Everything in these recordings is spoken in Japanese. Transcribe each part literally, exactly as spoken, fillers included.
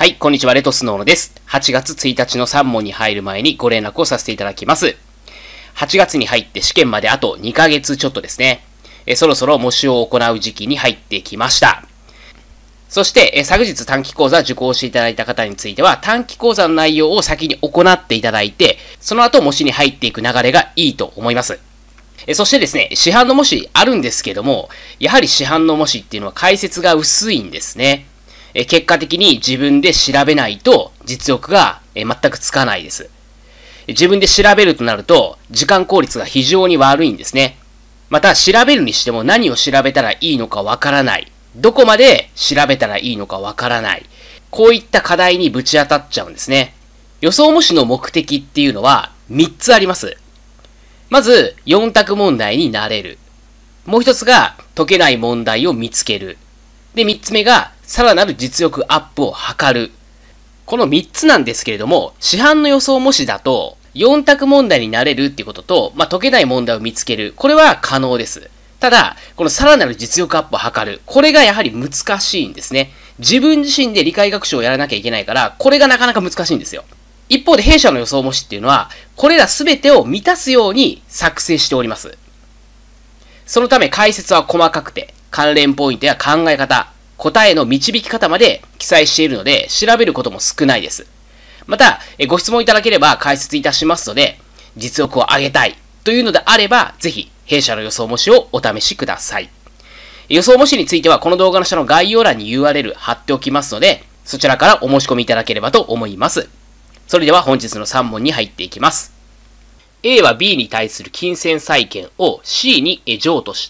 はい、こんにちは、レトスノーノです。はちがつついたちのさん問に入る前にご連絡をさせていただきます。はちがつに入って試験まであとにかげつちょっとですね。えそろそろ模試を行う時期に入ってきました。そして、え昨日短期講座受講していただいた方については、短期講座の内容を先に行っていただいて、その後模試に入っていく流れがいいと思います。えそしてですね、市販の模試あるんですけども、やはり市販の模試っていうのは解説が薄いんですね。え結果的に自分で調べないと実力がえ全くつかないです。自分で調べるとなると時間効率が非常に悪いんですね。また調べるにしても何を調べたらいいのかわからない。どこまで調べたらいいのかわからない。こういった課題にぶち当たっちゃうんですね。予想模試の目的っていうのはみっつあります。まずよん択問題になれる。もう一つが解けない問題を見つける。で、みっつめがさらなる実力アップを図る。このみっつなんですけれども、市販の予想模試だと、よん択問題になれるっていうことと、まあ、解けない問題を見つける。これは可能です。ただ、このさらなる実力アップを図る。これがやはり難しいんですね。自分自身で理解学習をやらなきゃいけないから、これがなかなか難しいんですよ。一方で弊社の予想模試っていうのは、これらすべてを満たすように作成しております。そのため解説は細かくて、関連ポイントや考え方、答えの導き方まで記載しているので、調べることも少ないです。また、ご質問いただければ解説いたしますので、実力を上げたいというのであれば、ぜひ、弊社の予想模試をお試しください。予想模試については、この動画の下の概要欄に ユーアールエル 貼っておきますので、そちらからお申し込みいただければと思います。それでは本日のさん問に入っていきます。A は B に対する金銭債権を C に譲渡した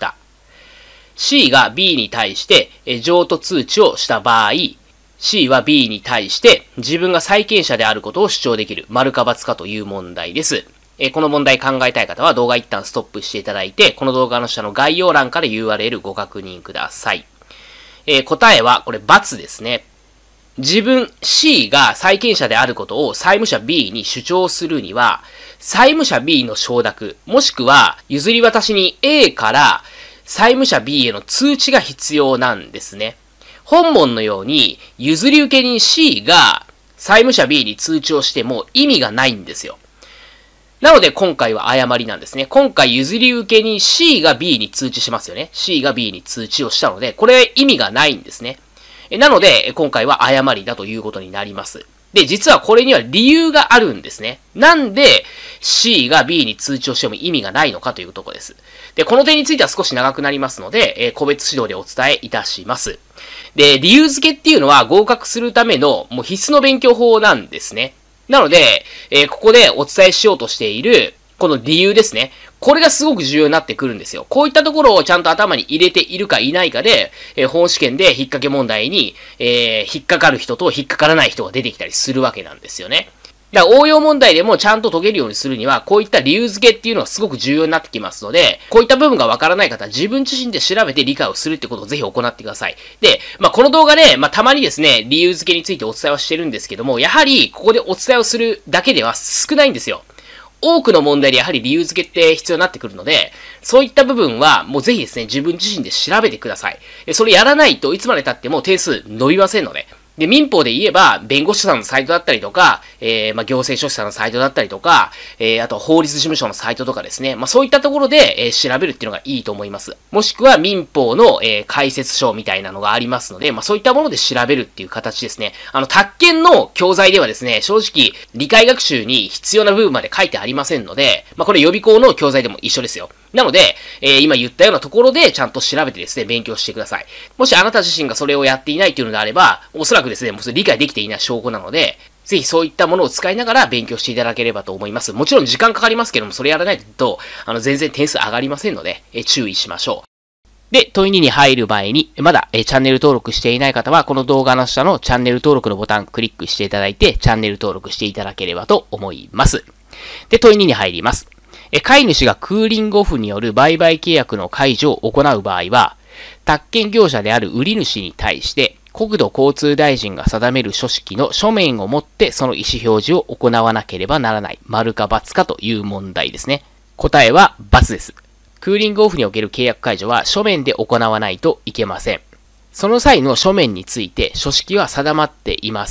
。C が B に対して譲渡通知をした場合、C は B に対して自分が債権者であることを主張できる。丸か×かという問題です。この問題考えたい方は動画一旦ストップしていただいて、この動画の下の概要欄から ユーアールエル ご確認ください。え答えはこれ×ですね。自分 C が債権者であることを債務者 B に主張するには、債務者 B の承諾、もしくは譲り渡しに A から債務者 B への通知が必要なんですね。本文のように譲り受け人 C が債務者 B に通知をしても意味がないんですよ。なので今回は誤りなんですね。今回譲り受け人 C が B に通知しますよね。C が B に通知をしたので、これ意味がないんですね。なので今回は誤りだということになります。で、実はこれには理由があるんですね。なんで C が B に通知をしても意味がないのかというところです。で、この点については少し長くなりますので、えー、個別指導でお伝えいたします。で、理由付けっていうのは合格するためのもう必須の勉強法なんですね。なので、えー、ここでお伝えしようとしているこの理由ですね。これがすごく重要になってくるんですよ。こういったところをちゃんと頭に入れているかいないかで、えー、本試験で引っ掛け問題に、えー、引っかかる人と引っかからない人が出てきたりするわけなんですよね。だから応用問題でもちゃんと解けるようにするには、こういった理由付けっていうのがすごく重要になってきますので、こういった部分がわからない方は自分自身で調べて理解をするってことをぜひ行ってください。で、まあ、この動画で、まあ、たまにですね、理由付けについてお伝えはしてるんですけども、やはりここでお伝えをするだけでは少ないんですよ。多くの問題でやはり理由付けって必要になってくるので、そういった部分はもうぜひですね、自分自身で調べてください。それやらないといつまで経っても点数伸びませんので。で、民法で言えば、弁護士さんのサイトだったりとか、えー、まあ、行政書士さんのサイトだったりとか、えー、あと法律事務所のサイトとかですね。まあ、そういったところで、えー、調べるっていうのがいいと思います。もしくは民法の、えー、解説書みたいなのがありますので、まあ、そういったもので調べるっていう形ですね。あの、宅建の教材ではですね、正直、理解学習に必要な部分まで書いてありませんので、まあ、これ予備校の教材でも一緒ですよ。なので、えー、今言ったようなところでちゃんと調べてですね、勉強してください。もしあなた自身がそれをやっていないというのであれば、おそらくですね、もうそれ理解できていない証拠なので、ぜひそういったものを使いながら勉強していただければと思います。もちろん時間かかりますけども、それやらないと、あの、全然点数上がりませんので、え注意しましょう。で、問いにに入る前に、まだえチャンネル登録していない方は、この動画の下のチャンネル登録のボタンクリックしていただいて、チャンネル登録していただければと思います。で、問いにに入ります。買い主がクーリングオフによる売買契約の解除を行う場合は、宅建業者である売り主に対して、国土交通大臣が定める書式の書面をもってその意思表示を行わなければならない。丸か×かという問題ですね。答えは×です。クーリングオフにおける契約解除は書面で行わないといけません。その際の書面について書式は定まっていません。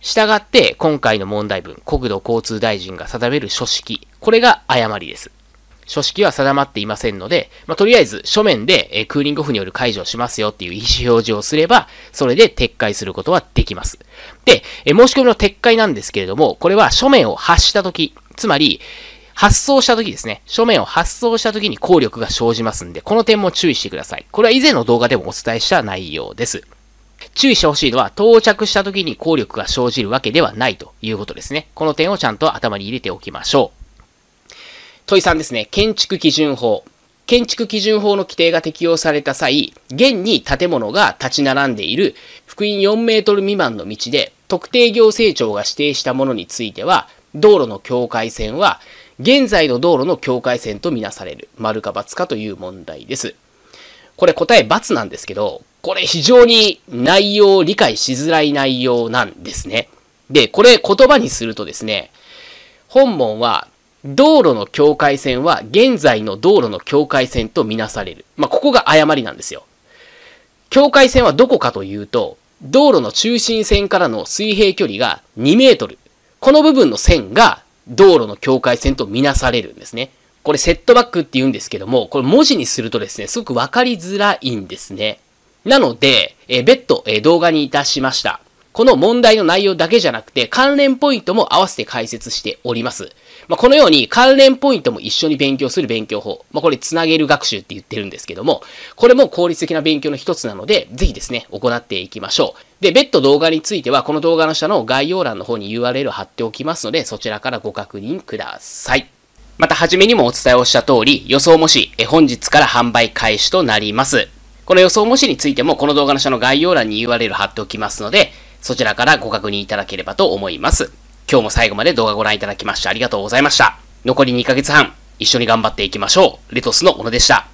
したがって、今回の問題文、国土交通大臣が定める書式、これが誤りです。書式は定まっていませんので、まあ、とりあえず書面で、えー、クーリングオフによる解除をしますよっていう意思表示をすれば、それで撤回することはできます。で、えー、申し込みの撤回なんですけれども、これは書面を発したとき、つまり、発送したときですね。書面を発送したときに効力が生じますんで、この点も注意してください。これは以前の動画でもお伝えした内容です。注意してほしいのは、到着したときに効力が生じるわけではないということですね。この点をちゃんと頭に入れておきましょう。問いさんですね。建築基準法。建築基準法の規定が適用された際、現に建物が立ち並んでいる幅員よんメートル未満の道で、特定行政庁が指定したものについては、道路の境界線は、現在の道路の境界線とみなされる。丸か×かという問題です。これ答え×なんですけど、これ非常に内容を理解しづらい内容なんですね。で、これ言葉にするとですね、本文は、道路の境界線は現在の道路の境界線とみなされる。まあ、ここが誤りなんですよ。境界線はどこかというと、道路の中心線からの水平距離がにメートル。この部分の線が道路の境界線とみなされるんですね。これセットバックって言うんですけども、これ文字にするとですね、すごくわかりづらいんですね。なので、え別途、え動画にいたしました。この問題の内容だけじゃなくて、関連ポイントも合わせて解説しております。まあ、このように関連ポイントも一緒に勉強する勉強法。まあ、これつなげる学習って言ってるんですけども、これも効率的な勉強の一つなので、ぜひですね、行っていきましょう。で、別途動画については、この動画の下の概要欄の方に ユーアールエル 貼っておきますので、そちらからご確認ください。また、はじめにもお伝えをした通り、予想模試、え本日から販売開始となります。この予想模試についても、この動画の下の概要欄に ユーアールエル 貼っておきますので、そちらからご確認いただければと思います。今日も最後まで動画ご覧いただきましてありがとうございました。残りにかげつはん、一緒に頑張っていきましょう。レトスの小野でした。